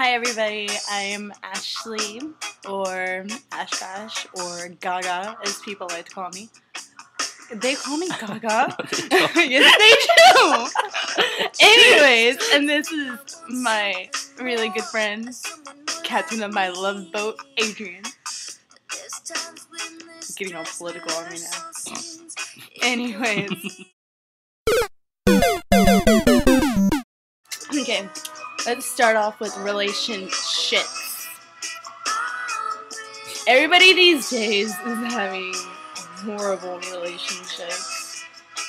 Hi everybody, I'm Ashley, or Ash Bash, or Gaga, as people like to call me. They call me Gaga? Yes, they do! Anyways, and this is my really good friend, captain of my love boat, Adrian. Getting all political on me now. Anyways. Okay, let's start off with relationships. Everybody these days is having horrible relationships.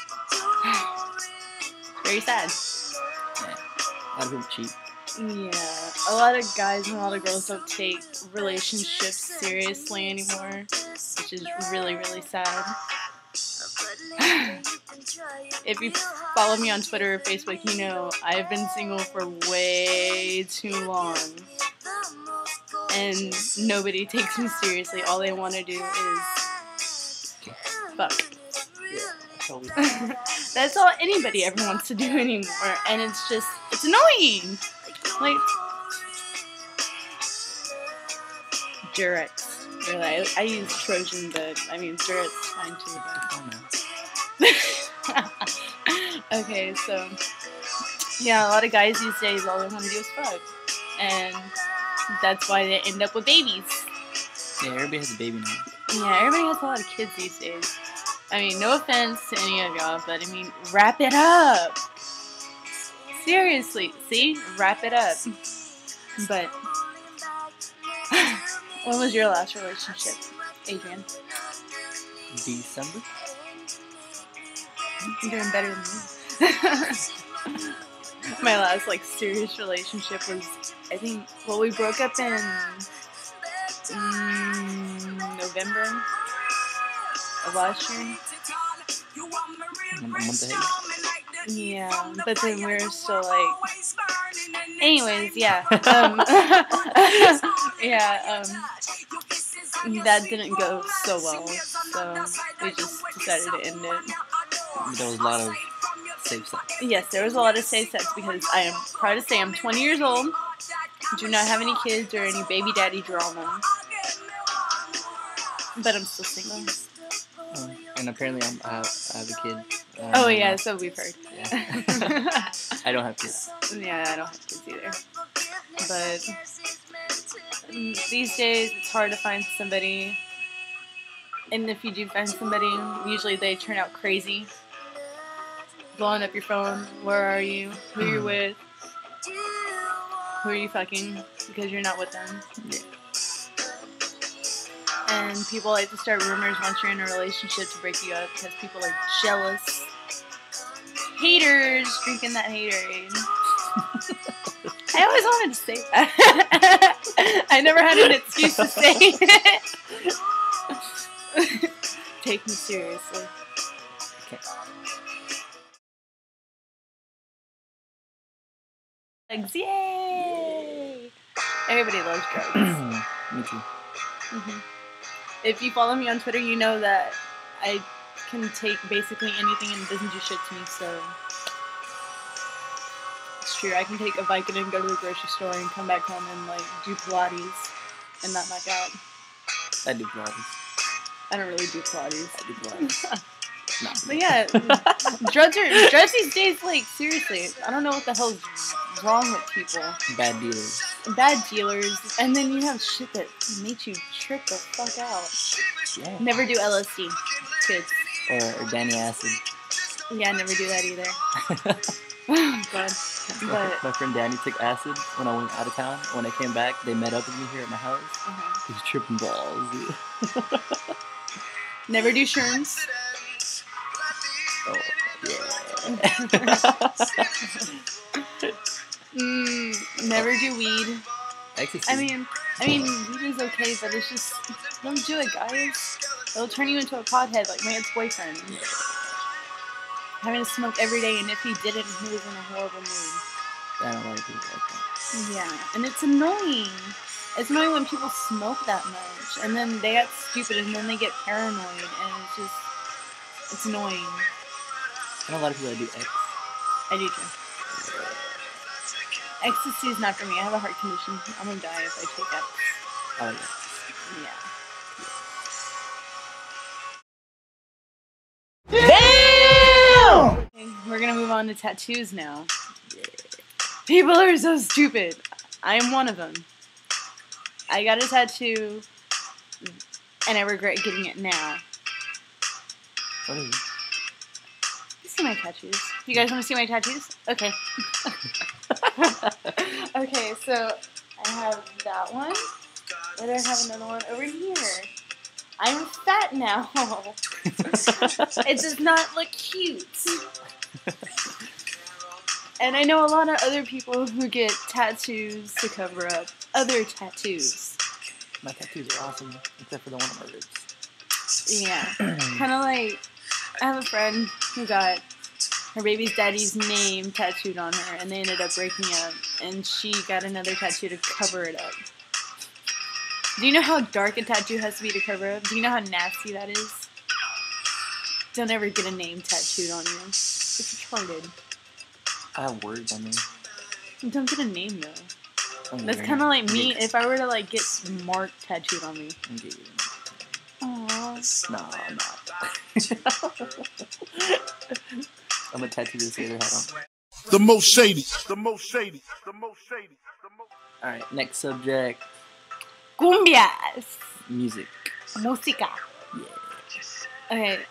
Very sad. Yeah. A lot of people cheat. Yeah, a lot of guys and a lot of girls don't take relationships seriously anymore, which is really, really sad. If you follow me on Twitter or Facebook, you know I've been single for way too long. And nobody takes me seriously. All they want to do is fuck. Yeah, That's all anybody ever wants to do anymore. And it's annoying. Like, Durex. Really, I use Trojan, but I mean, Durex is fine too. Okay, so, yeah, a lot of guys these days, all they want to do is fuck. And that's why they end up with babies. Yeah, everybody has a baby now. Yeah, everybody has a lot of kids these days. I mean, no offense to any of y'all, but I mean, wrap it up. Seriously, see? Wrap it up. But, when was your last relationship, Adrian? December? You're doing better than me. My last, serious relationship was, I think, we broke up in November of last year. A month ahead? Yeah, but then we were still, anyways, yeah. That didn't go so well, so we just decided to end it. There was a lot of safe sex. Yes, there was a lot of safe sex because I am proud to say I'm 20 years old, do not have any kids or any baby daddy drama, but I'm still single. And apparently I have a kid. Oh yeah, so we've heard. Yeah. I don't have kids. Yeah, I don't have kids either. But these days it's hard to find somebody. And if you do find somebody, usually they turn out crazy. Blowing up your phone. Where are you? Who you're with? Who are you fucking? Because you're not with them. Yeah. And people like to start rumors once you're in a relationship to break you up because people are jealous. Haters drinking that haterade. I always wanted to say that. I never had an excuse to say it. Take me seriously. Okay. Drugs, yay! Everybody loves drugs. Me too. Mm-hmm. If you follow me on Twitter, you know that I can take basically anything and it doesn't do shit to me, so it's true. I can take a Vicodin and go to the grocery store and come back home and do Pilates and not knock out. I do Pilates. I don't really do Pilates. I do Pilates. No. But yeah, drugs these days, seriously, I don't know what the hell's wrong with people. Bad dealers. Bad dealers, and then you have shit that makes you trip the fuck out. Yeah. Never do LSD, kids. Or Danny Acid. Yeah, never do that either. Oh, God. But My friend Danny took acid when I went out of town. When I came back, they met up with me here at my house. He was tripping balls, dude. Never do shrooms. Oh, yeah. Never do weed. Ecstasy. I mean, weed is okay, but it's just, don't do it, guys. It'll turn you into a pothead like my ex-boyfriend. Having to smoke every day, and if he didn't, he was in a horrible mood. I don't like people like that. Yeah, and it's annoying. It's annoying when people smoke that much, and then they get stupid, and then they get paranoid, and it's annoying. I know a lot of people that do X. I do too. Ecstasy is not for me. I have a heart condition. I'm gonna die if I take X. Oh yeah. Damn! Okay, we're gonna move on to tattoos now. yeah. People are so stupid. I am one of them. I got a tattoo, and I regret getting it now. What is it? You see my tattoos. You guys want to see my tattoos? Okay. Okay, so I have that one. And I have another one over here. I'm fat now. It does not look cute. And I know a lot of other people who get tattoos to cover up other tattoos. My tattoos are awesome, except for the one on my ribs. Yeah. Kind of like, I have a friend who got her baby's daddy's name tattooed on her, and they ended up breaking up, and she got another tattoo to cover it up. Do you know how dark a tattoo has to be to cover up? Do you know how nasty that is? Don't ever get a name tattooed on you. It's retarded. I have words on me. Don't get a name, though. I'm That's kind of like me if I were to, like, get Mark tattooed on me. Aww. No, I'm not. I'm gonna tattoo this other hat on. The most shady. The most shady. The most shady. The most. Alright, next subject. Cumbias. Music. Música. Yeah. Okay,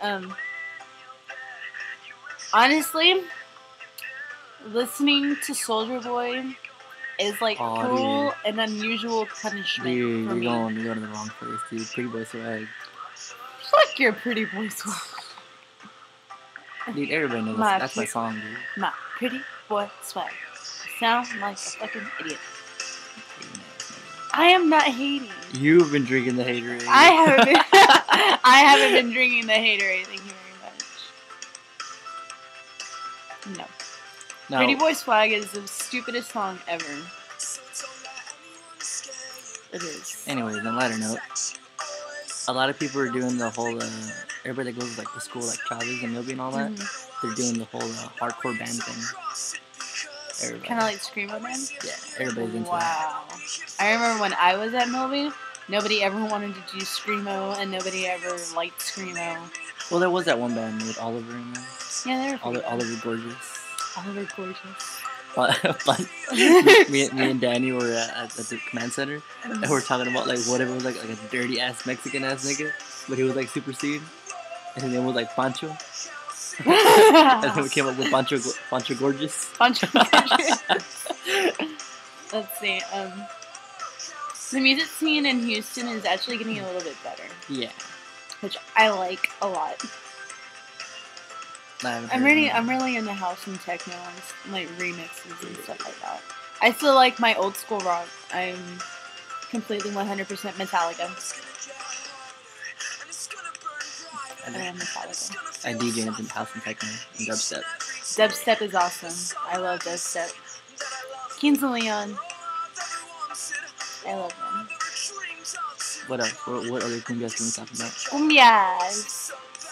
honestly, listening to Soulja Boy is like cruel and unusual punishment Dude, for me. you're going to the wrong place, dude. Pretty Boy Swag. Fuck your pretty boy swag. Dude, everybody knows that's my song, dude. My pretty boy swag. Sound like a fucking idiot. I am not hating. You've been drinking the haterade. I haven't been. I haven't been drinking the haterade. Thank you very much. No. Pretty Boy Swag is the stupidest song ever. It is. Anyways, on a lighter note, a lot of people are doing the whole, everybody that goes like to school, like Chavez and Milby and all that, they're doing the whole hardcore band thing. Kind of like Screamo band? Yeah, everybody's into wow. that. I remember when I was at Milby, nobody ever wanted to do Screamo, and nobody ever liked Screamo. Well, there was that one band with Oliver in there. Yeah, they were Oliver Gorgeous. Oliver Gorgeous. But me and Danny were at the command center, and we're talking about like whatever was like a dirty ass Mexican ass nigga, but he was like super seen, and his name was like Pancho. And then we came up with Pancho Gorgeous. Pancho Gorgeous. Let's see. The music scene in Houston is actually getting a little bit better. Yeah. Which I like a lot. I'm really into house and techno and like remixes and stuff like that. I still like my old school rock. I'm completely 100% Metallica. I am Metallica. I DJ in house and techno and dubstep. Dubstep is awesome. I love dubstep. Kings of Leon. I love them. What else? What other cumbias can we talk about? Cumbias.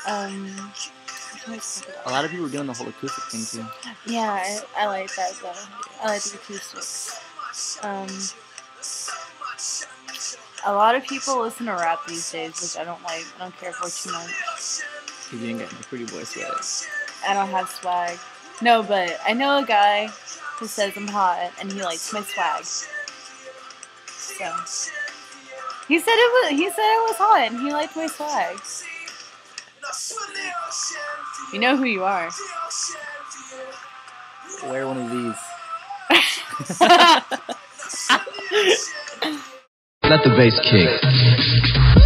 A lot of people are doing the whole acoustic thing too. Yeah, I like that though. I like the acoustics. A lot of people listen to rap these days, which I don't like. I don't care for too much. You didn't get my Pretty Boy swag. I don't have swag. No, but I know a guy who says I'm hot and he likes my swag. So he said it was hot and he liked my swag. You know who you are. Wear one of these. Let the bass kick.